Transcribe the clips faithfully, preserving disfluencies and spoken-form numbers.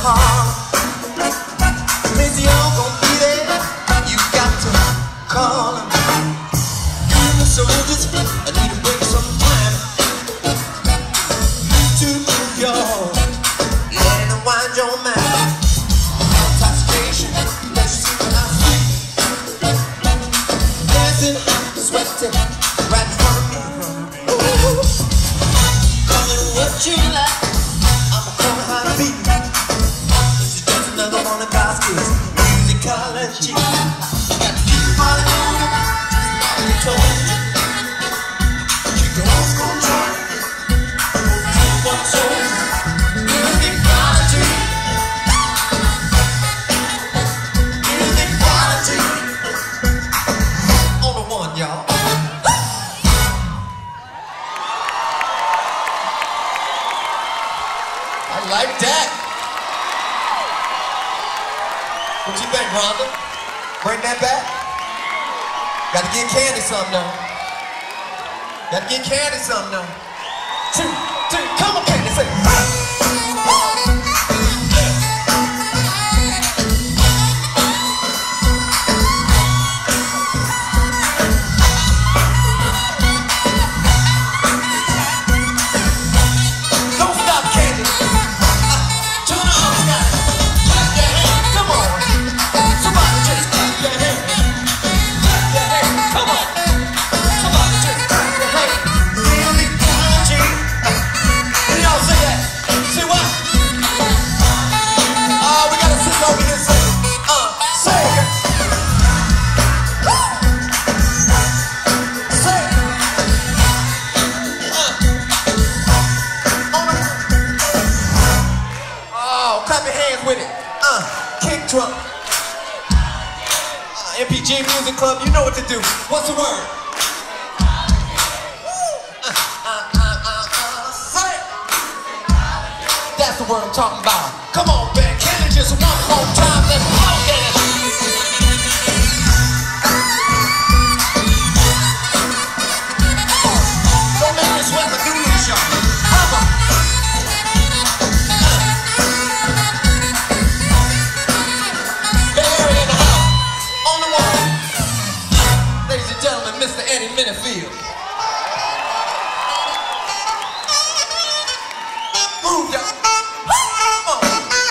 Harlem. Lazy on gon' be there. You got to call him. Even the soldiers, I need to break some time to New York. Let it unwind your mind. Top station, let's see what I see. Dancing, sweating, right in front of me. Ooh. Call it what you like. I'm a corner high beat. This is just another one of God's gifts. Musicology. Got to keep the party moving. You told me. Keep the old school joint. Keep what's soul. Musicology. Musicology. On the one, y'all. I like that. What you think, Rhonda? Bring that back? Gotta get Candy something now. Gotta get Candy something now. Two, three, come on, Candy, say. Don't stop, Candy. Turn the arms down. Clap your hands. Come on. Somebody just clap your hands. Clap your hands. Come on. Somebody just clap your hands. Musicology. Can y'all say that? Say what? Oh, we gotta sit over here and say, uh, say it. Woo! Say it. Uh. On the Oh, clap your hands with it. Uh, kick drum. Uh, M P G Music Club, you know what to do. What's the word? Uh, uh, uh, uh, uh, say it. That's the word I'm talking about. Come on, man. Can it just one more time? Let's all dance. Don't make me sweat the goonies, y'all. Come on. Barry in the house, on the wall. Ladies and gentlemen, Mister Eddie Minifield. Move, y'all. Come on.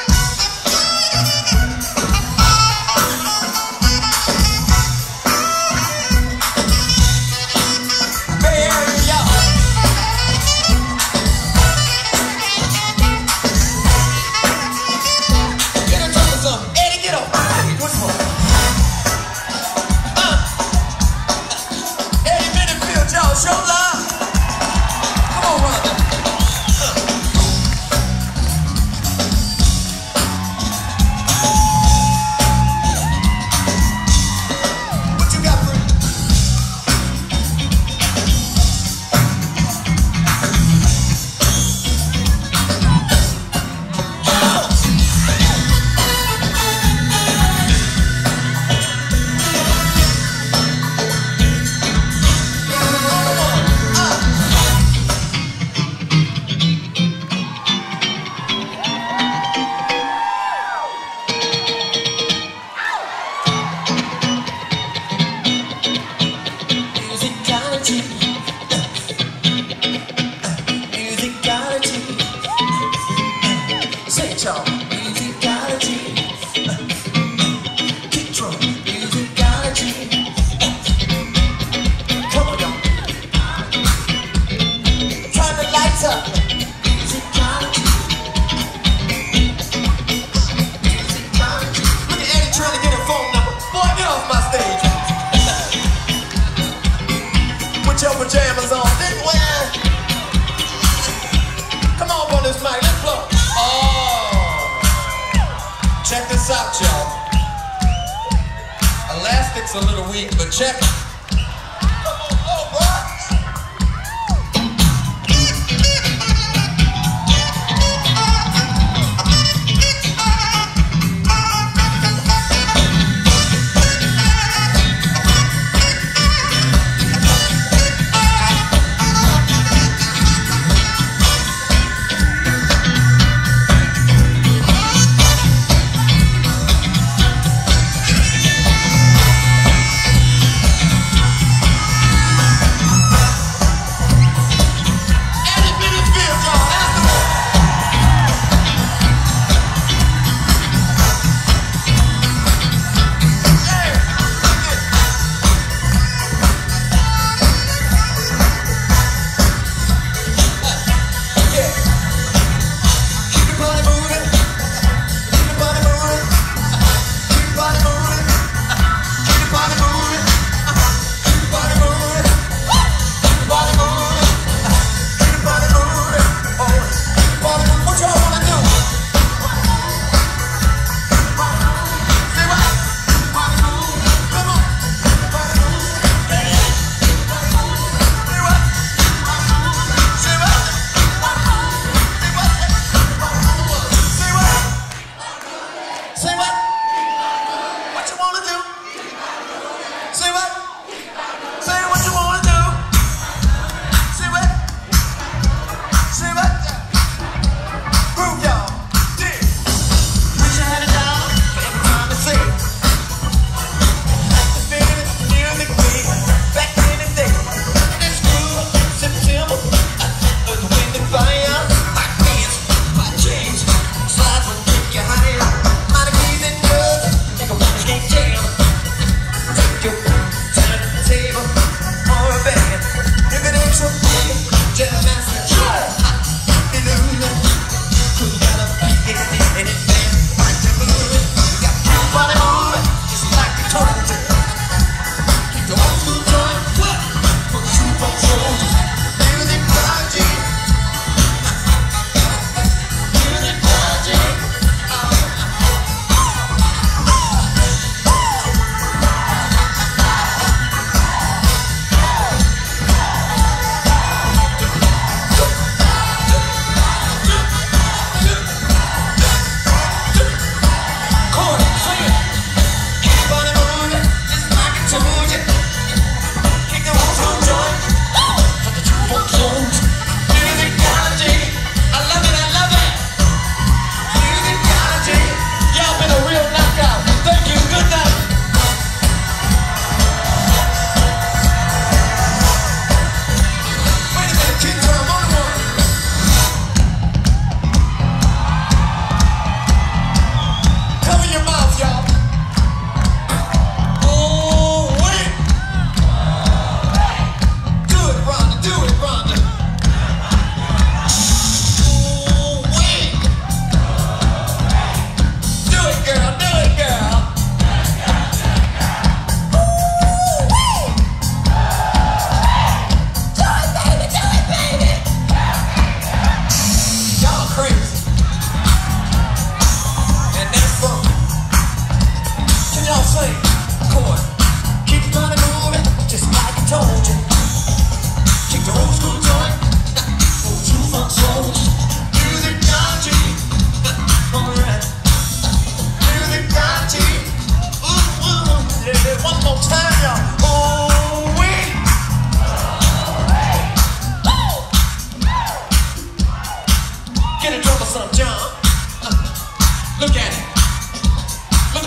Barry, y'all. Get a drop of something. Eddie, get off my stage. What's wrong? Uh, Eddie Minifield, y'all, show love. Come on, Rhonda. Uh. What you got for me? Musicology. Musicology. Say it, y'all. Musicology. Kick drum. Musicology. Come on, y'all. Turn the lights up. Musicology. Musicology. Look at Eddie trying to get a phone number. Boy, get off my stage. Put your pajamas on. Then wear. Come on on this mic. Let's blow. Oh. Check this out, y'all. Elastic's a little weak, but check it. Come on, blow, boy.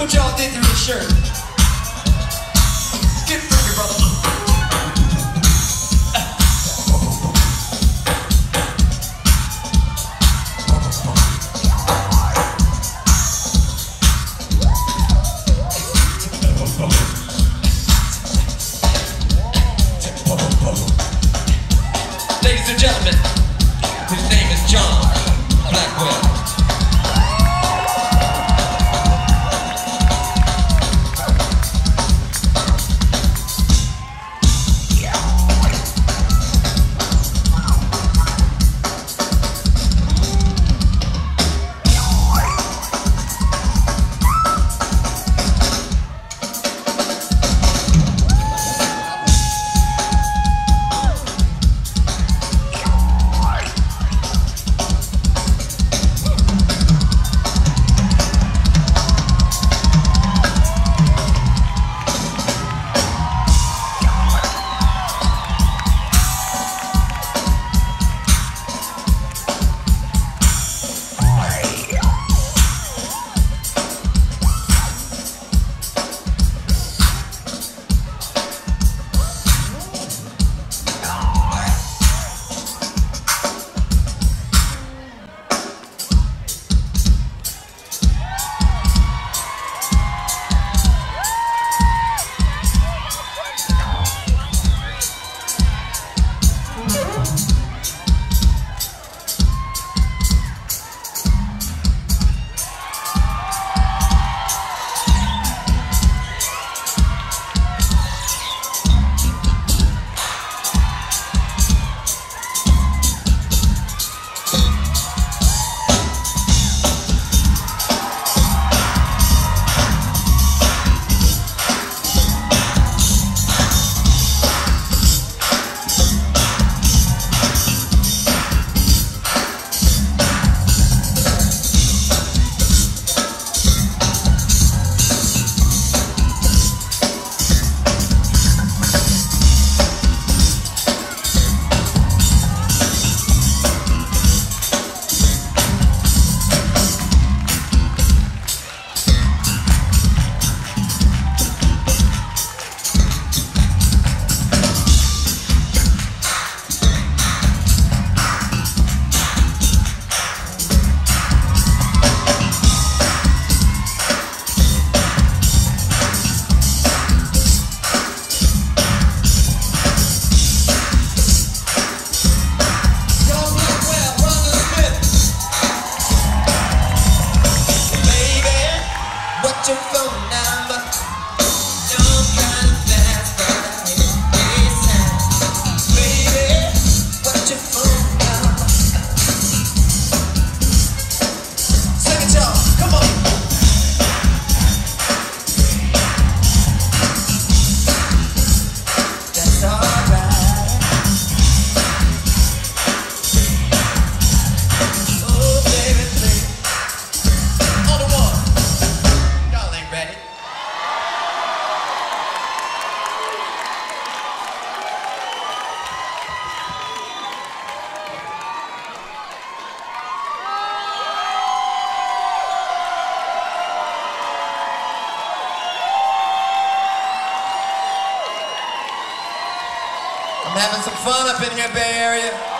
what y'all did through his shirt. Get freaky, brother. Ladies and gentlemen, his name is John Blackwell. Your phone number. Don't kind of fast, but I hate this time. Baby, what's your phone number? Sing it, y'all. Come on. That's alright. Oh, baby, please. On the one. Ready? I'm having some fun up in here, Bay Area.